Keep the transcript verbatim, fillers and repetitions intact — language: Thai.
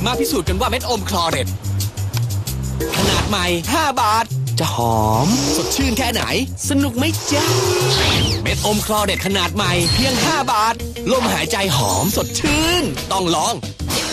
มาพิสูจน์กันว่าเม็ดอมคลอเรตขนาดใหม่ห้าบาทจะหอมสดชื่นแค่ไหนสนุกไหมจ๊ะเม็ดอมคลอเรตขนาดใหม่เพียงห้าบาทลมหายใจหอมสดชื่นต้องลอง